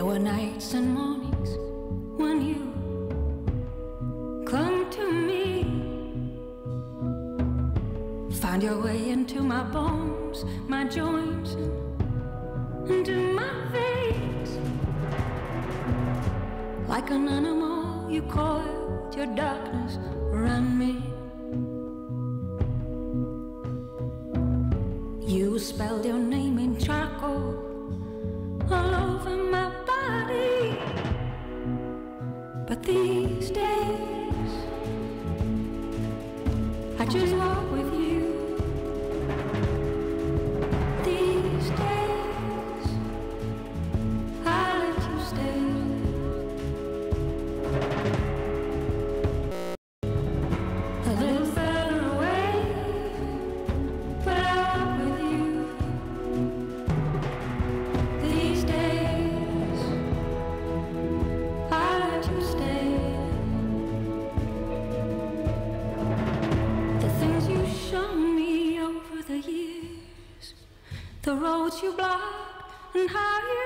There were nights and mornings when you clung to me, found your way into my bones, my joints, and into my veins. Like an animal, you coiled your darkness around me. You spelled your name in charcoal all over my body. But these days, I just walk with you. These days, I let you stay. A little further away, but I walk with you. These days, I let you stay. The things you shown me over the years, the roads you blocked and how you